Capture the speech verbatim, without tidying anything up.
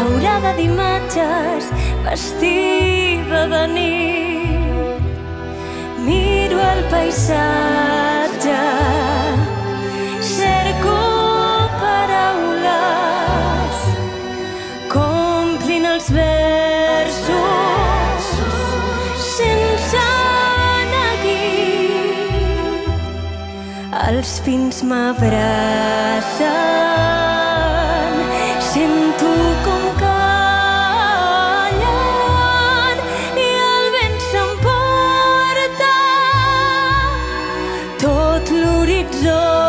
llaurada d'imatges vestida de nit. Miro el paisatge, cerco paraules que omplin els versos sense neguit. Els pins m'abracen, sento com callen i el vent s'emporta tot l'horitzó.